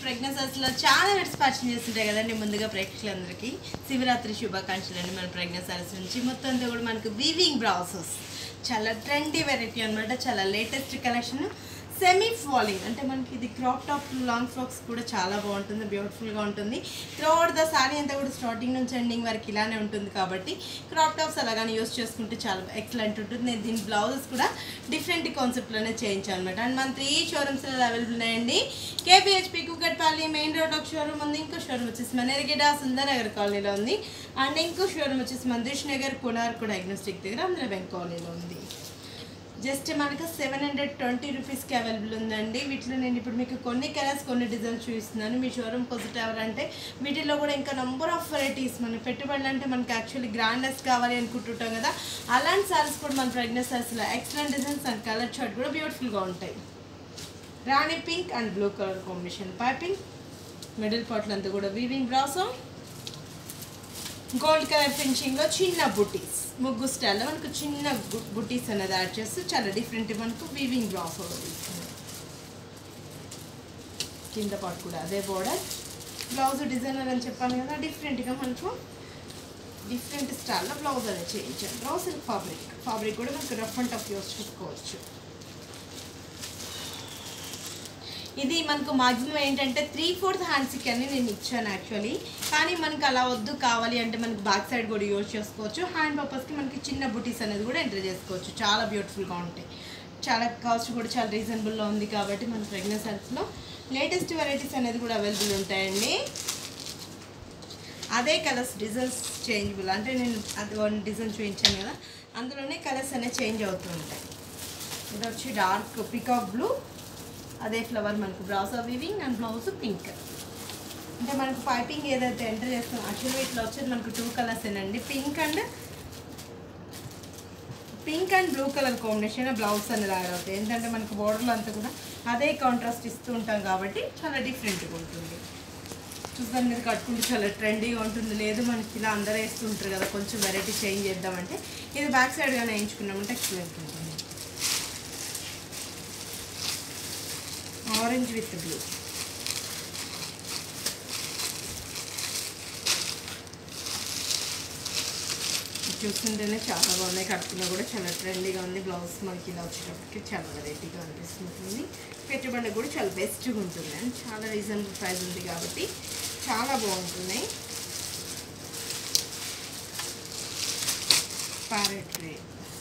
ప్రెగ్నెన్సీస్లో చాలా weds purchase చేస్తుంటాయి కదండి. ముందుగా ప్రేక్షకులందరికీ శివరాత్రి శుభాకాంక్షలు అండి. మన ప్రెగ్నెన్సీస్ నుంచి మొత్తం అంతా కూడా మనకు వీవింగ్ బ్లౌజెస్ చాలా ట్రెండీ వెరైటీ అనమాట. చాలా లేటెస్ట్ కలెక్షన్. సెమీ ఫాలింగ్ అంటే మనకి ఇది క్రాప్ టాప్ లాంగ్ ఫ్రాక్స్ కూడా చాలా బాగుంటుంది, బ్యూటిఫుల్గా ఉంటుంది. త్రూఅవుట్ ద సారీ అంతా కూడా స్టార్టింగ్ నుంచి ఎండింగ్ వరకు ఇలానే ఉంటుంది కాబట్టి క్రాప్ టాప్స్ అలాగానే యూస్ చేసుకుంటే చాలా ఎక్సలెంట్ ఉంటుంది. నేను దీని బ్లౌజెస్ కూడా డిఫరెంట్ కాన్సెప్ట్లోనే చేయించాను అనమాట. అండ్ మన 3 షోరూమ్స్లో అవైలబుల్ ఉన్నాయండి. కేపీహెచ్పి కుకట్పల్లి మెయిన్ రోడ్ ఒక షోరూమ్ ఉంది. ఇంకో షోరూమ్ వచ్చేసి మనేరిగేట సుందరనగర్ కాలనీలో ఉంది. అండ్ ఇంకో షోరూమ్ వచ్చేసి మందిష్ నగర్ కోనార్కు డయాగ్నోస్టిక్ దగ్గర ఆంధ్ర బ్యాంక్ కాలనీలో ఉంది. జస్ట్ మనకు 720 రూపీస్కి అవైలబుల్ ఉందండి. వీటిలో నేను ఇప్పుడు మీకు కొన్ని కలర్స్ కొన్ని డిజైన్స్ చూపిస్తున్నాను. మీ షోరూమ్ కొద్దిగా ఎవరంటే వీటిలో కూడా ఇంకా నెంబర్ ఆఫ్ వెరైటీస్ మన పెట్టుబడులు అంటే మనకి యాక్చువల్లీ గ్రాండెస్ట్ కావాలి అనుకుంటుంటాం కదా, అలాంటి సారీస్ కూడా మన ప్రెగ్నెన్సీస్లో excellent designs and colour chart కూడా బ్యూటిఫుల్గా ఉంటాయి. Rani pink and blue colour combination piping, middle పార్ట్లో అంతా కూడా వీవింగ్ బ్రాసో, గోల్డ్ కలర్ ఫినిషింగ్లో చిన్న బుటీస్ ముగ్గు స్టైల్లో మనకు చిన్న బుటీస్ అనేది యాడ్ చేస్తూ చాలా డిఫరెంట్ మనకు వీవింగ్ బ్రాస్ తీసుకున్నాం. కింద పాటు కూడా అదే బోర్డర్. బ్లౌజ్ డిజైనర్ అని చెప్పాను కదా, డిఫరెంట్గా మనకు డిఫరెంట్ స్టైల్లో బ్లౌజ్ అనేది చేయించాను. బ్లౌజ్ ఫ్యాబ్రిక్ కూడా మనకు రఫ్ అండ్ టఫ్ యూస్ చేసుకోవచ్చు. ఇది మనకు మాక్సిమం ఏంటంటే 3/4 హ్యాండ్స్కి అని నేను ఇచ్చాను యాక్చువల్లీ. కానీ మనకు అలా వద్దు, కావాలి అంటే మనకి బ్యాక్ సైడ్ కూడా యూజ్ చేసుకోవచ్చు. హ్యాండ్ పర్పస్కి మనకి చిన్న బుటీస్ అనేది కూడా ఎంటర్ చేసుకోవచ్చు. చాలా బ్యూటిఫుల్గా ఉంటాయి. చాలా కాస్ట్ కూడా చాలా రీజనబుల్లో ఉంది కాబట్టి మన ప్రెగ్నెన్సీస్లో లేటెస్ట్ వెరైటీస్ అనేది కూడా అవైలబుల్ ఉంటాయండి. అదే కలర్స్ డిజైన్స్ చేంజబుల్ అంటే నేను అది 1 డిజైన్ చూపించాను కదా, అందులోనే కలర్స్ అనేవి చేంజ్ అవుతూ ఉంటాయి. ఇది వచ్చి డార్క్ పికాక్ బ్లూ, అదే ఫ్లవర్ మనకు brasso weaving and blouse pink. అంటే మనకు పైపింగ్ ఏదైతే ఎంటర్ చేస్తాం యాక్చువల్లీ ఇట్లా వచ్చేది మనకు 2 కలర్స్ ఏనండి. Pink and blue colour combination blouse అనేది యాడ్ అవుతాయి. ఏంటంటే మనకు బోర్డర్లో అంతా కూడా అదే కాంట్రాస్ట్ ఇస్తూ ఉంటాం కాబట్టి చాలా డిఫరెంట్గా ఉంటుంది. చూసాను మీరు కట్టుకుంటే చాలా ట్రెండీగా ఉంటుంది. లేదు మనకి ఇలా అందరూ వేస్తుంటారు కదా, కొంచెం వెరైటీ చేంజ్ చేద్దామంటే ఇది బ్యాక్ సైడ్గానే వేయించుకున్నామంటే ఎక్సలెంట్ ఉంటుంది. ఆరెంజ్ విత్ బ్లూ, చూస్తుంటేనే చాలా బాగున్నాయి. కట్టుకున్నా కూడా చాలా ట్రెండీగా ఉంది. బ్లౌజ్ మనకి ఇలా వచ్చేటప్పటికి చాలా వెరైటీగా అనిపిస్తుంది. పెట్టుబడి కూడా చాలా బెస్ట్గా ఉంటుంది అండ్ చాలా రీజనబుల్ ప్రైస్ ఉంది కాబట్టి చాలా బాగుంటున్నాయి. Parrot grey,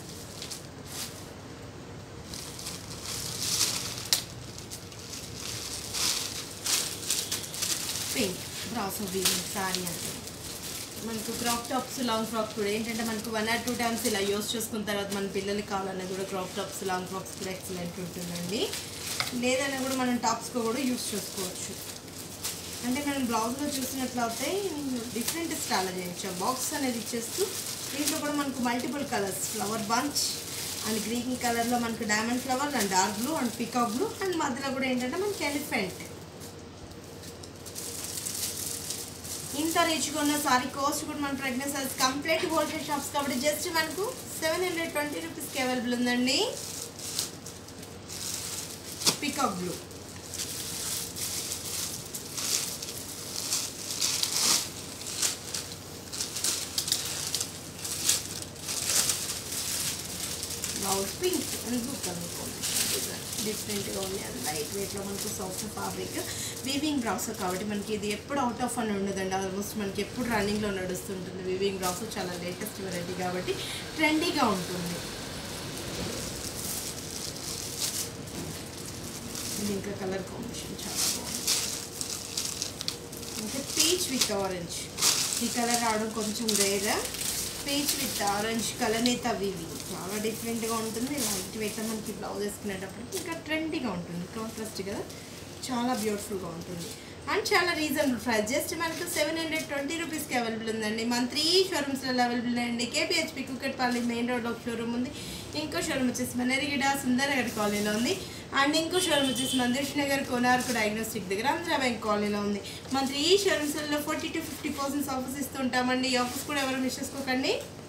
pink brasso weaving sari అంటే మనకు క్రాప్ టాప్స్ లాంగ్ ఫ్రాక్స్ కూడా ఏంటంటే మనకు 1 or 2 టైమ్స్ ఇలా యూస్ చేసుకున్న తర్వాత మన పిల్లలకి కావాలన్నా కూడా క్రాప్ టాప్స్ లాంగ్ ఫ్రాక్స్ కూడా ఎక్సలెంట్ ఉంటుందండి. లేదన్నా కూడా మనం టాప్స్గా కూడా యూస్ చేసుకోవచ్చు. అంటే మనం బ్లౌజ్లో చూసినట్లయితే డిఫరెంట్ స్టైల్లో చేయించాం. బాక్స్ అనేది ఇచ్చేస్తూ దీంట్లో కూడా మనకు multiple colours flower bunch and green కలర్లో మనకు diamond flower and dark blue and peacock blue and మధ్యలో కూడా ఏంటంటే మనకి ఎలిఫెంట్. ఇంత రీచ్గా ఉన్న సారీ కాస్ట్ కూడా మన ప్రెగ్నెన్సీస్ కంప్లీట్ హోల్సేల్ షాప్స్ కాబట్టి జస్ట్ మనకు 720 రూపీస్కి అవైలబుల్ ఉందండి. Peacock blue, blouse pink and blue colour combination డిఫరెంట్గా ఉంది. అది లైట్ వెయిట్లో మనకు సాఫ్ట్ ఫ్యాబ్రిక్ వీవింగ్ బ్రాసో కాబట్టి మనకి ఇది ఎప్పుడు అవుట్ ఆఫ్ అని ఉండదండి. ఆల్మోస్ట్ మనకి ఎప్పుడు రన్నింగ్లో నడుస్తుంటుంది. వీవింగ్ బ్రాసో చాలా లేటెస్ట్ వెరైటీ కాబట్టి ట్రెండీగా ఉంటుంది. ఇది ఇంకా కలర్ కాంబినేషన్ చాలా బాగుంది. ఇంకా పీచ్ విత్ ఆరెంజ్, ఈ కలర్ రావడం కొంచెం రేర్. పీచ్ విత్ ఆరెంజ్ కలనేత వీవింగ్ చాలా డిఫరెంట్గా ఉంటుంది. లైట్ వెయిట్ మనకి బ్లౌజ్ వేసుకునేటప్పటికి ఇంకా ట్రెండీగా ఉంటుంది. కాంట్రాస్ట్ కదా, చాలా బ్యూటిఫుల్గా ఉంటుంది అండ్ చాలా రీజనబుల్ ప్రైస్. జస్ట్ మనకు 720 రూపీస్కి అవైలబుల్ ఉందండి. మన 3 షోరూమ్స్లో అవైలబుల్ అండి. కేపీహెచ్పి కుకట్పల్లి మెయిన్ రోడ్లో ఒక షోరూమ్ ఉంది. ఇంకో షోరూమ్ వచ్చేసి మనేరిగేట సుందరనగర్ కాలనీలో ఉంది. అండ్ ఇంకో షోరూమ్ వచ్చేసి మందిష్ నగర్ కోనార్కు డయాగ్నోస్టిక్ దగ్గర ఆంధ్ర బ్యాంక్ కాలనీలో ఉంది. మన 3 షోరూమ్స్లో 40 to 50% ఆఫర్స్ ఇస్తుంటామండి. ఈ ఆఫర్స్ కూడా ఎవరు మిస్ చేసుకోకండి.